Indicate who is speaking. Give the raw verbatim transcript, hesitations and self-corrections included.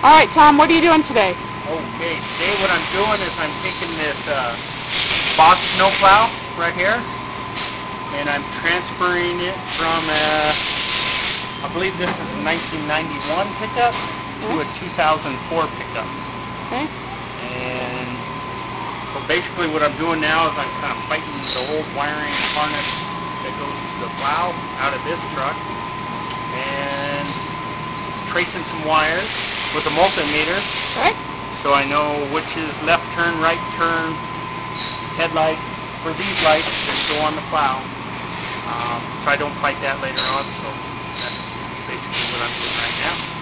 Speaker 1: All right, Tom, what are you doing today?
Speaker 2: Okay, today what I'm doing is I'm taking this uh, box snow plow right here, and I'm transferring it from a, I believe this is a nineteen ninety-one pickup to a two thousand four pickup.
Speaker 1: Okay.
Speaker 2: And so basically what I'm doing now is I'm kind of fighting the old wiring harness that goes to the plow out of this truck, and tracing some wires with a multimeter.
Speaker 1: Okay.
Speaker 2: So I know which is left turn, right turn, headlights for these lights that go on the plow. Um, so I don't fight that later on. So that's basically what I'm doing right now.